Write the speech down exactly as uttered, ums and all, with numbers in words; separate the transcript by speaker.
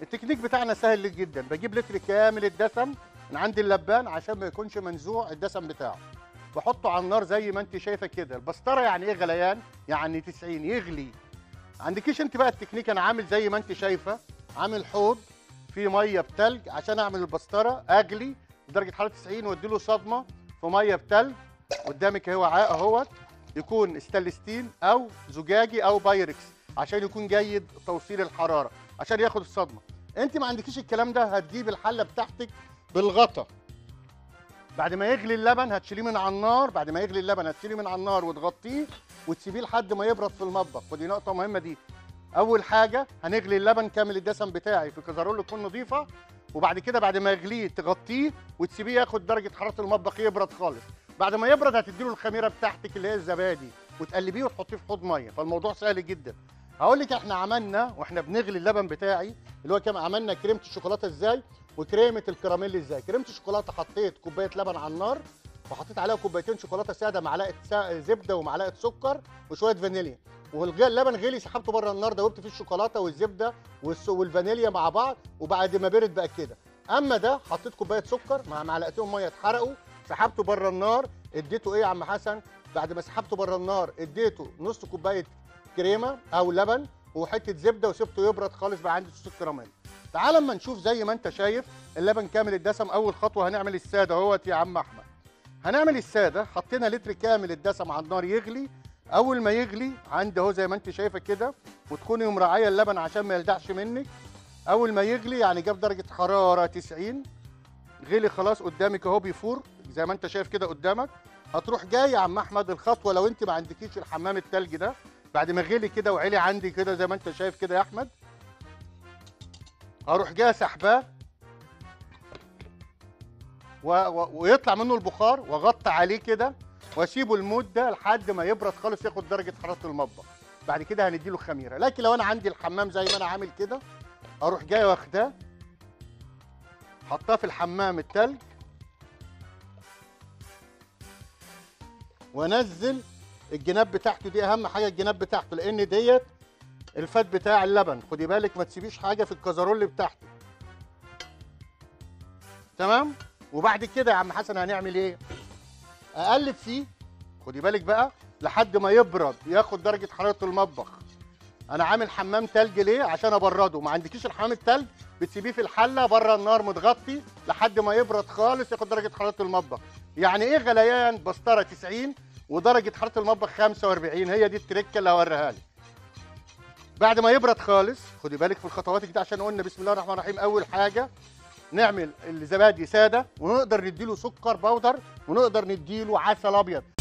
Speaker 1: التكنيك بتاعنا سهل جدا، بجيب لتر كامل الدسم من عند اللبان عشان ما يكونش منزوع الدسم بتاعه، بحطه على النار زي ما انت شايفه كده. البسطره يعني ايه غليان؟ يعني تسعين، يغلي. عندكيش انت بقى التكنيك، انا عامل زي ما انت شايفه، عامل حوض فيه ميه بتلج عشان اعمل البسطره، اغلي بدرجه حراره تسعين وادي له صدمه في ميه بتلج. قدامك اهو وعاء اهوت، يكون استانلستين او زجاجي او بايركس عشان يكون جيد توصيل الحراره عشان ياخد الصدمه. انت ما عندكيش الكلام ده، هتجيب الحله بتاعتك بالغطا، بعد ما يغلي اللبن هتشيليه من على النار، بعد ما يغلي اللبن هتشيليه من على النار وتغطيه وتسيبيه لحد ما يبرد في المطبخ. ودي نقطه مهمه دي. اول حاجه هنغلي اللبن كامل الدسم بتاعي في كزرول تكون نظيفه، وبعد كده بعد ما يغليه تغطيه وتسيبيه ياخد درجه حراره المطبخ يبرد خالص. بعد ما يبرد هتديله الخميره بتاعتك اللي هي الزبادي وتقلبيه وتحطيه في حوض ميه، فالموضوع سهل جدا. هقول لك احنا عملنا واحنا بنغلي اللبن بتاعي اللي هو كام، عملنا كريمه الشوكولاته ازاي وكريمه الكراميل ازاي. كريمه الشوكولاته حطيت كوبايه لبن على النار وحطيت عليها كوبايتين شوكولاته ساده، معلقه سا... زبده ومعلقه سكر وشويه فانيليا، واللبن غلي سحبته بره النار، دوبت فيه الشوكولاته والزبده والس... والفانيليا مع بعض، وبعد ما برد بقى كده. اما ده حطيت كوبايه سكر مع معلقتين ميه اتحرقوا، سحبته بره النار، اديته ايه يا عم حسن؟ بعد ما سحبته بره النار اديته نص كوبايه كريمه او لبن وحته زبده وسبته يبرد خالص، بقى عندي صوص الكراميل. تعال اما نشوف زي ما انت شايف اللبن كامل الدسم. اول خطوه هنعمل الساده اهوت يا عم احمد. هنعمل الساده، حطينا لتر كامل الدسم على النار يغلي. اول ما يغلي عندي اهو زي ما انت شايفه كده، وتكوني مراعيه اللبن عشان ما يلدعش منك. اول ما يغلي يعني جاب درجه حراره تسعين، غلي خلاص قدامك اهو بيفور زي ما انت شايف كده قدامك. هتروح جاي يا عم احمد الخطوه، لو انت ما عندكيش الحمام التلج ده، بعد ما غلي كده وعلي عندي كده زي ما انت شايف كده يا احمد، هروح جاي سحباه و... و... ويطلع منه البخار واغطي عليه كده واسيبه المده لحد ما يبرد خالص ياخد درجه حراره المطبخ. بعد كده هنديله خميره. لكن لو انا عندي الحمام زي ما انا عامل كده، اروح جاي واخداه حطاه في الحمام التلج وانزل الجناب بتاعته. دي اهم حاجه الجناب بتاعته، لان ديت الفات بتاع اللبن. خدي بالك ما تسيبيش حاجه في الكازرول بتاعتك. تمام. وبعد كده يا عم حسن هنعمل ايه؟ اقلب فيه، خدي بالك بقى، لحد ما يبرد ياخد درجه حراره المطبخ. انا عامل حمام تلج ليه؟ عشان ابرده. ما عندكيش الحمام التلج، بتسيبيه في الحله بره النار متغطي لحد ما يبرد خالص ياخد درجه حراره المطبخ. يعني ايه غليان بسطره تسعين ودرجه حراره المطبخ خمسة وأربعين؟ هي دي التركه اللي هوريها لك. بعد ما يبرد خالص، خدي بالك في الخطوات دي عشان قلنا بسم الله الرحمن الرحيم. اول حاجه نعمل الزبادي ساده، ونقدر نديله سكر بودر، ونقدر نديله عسل ابيض.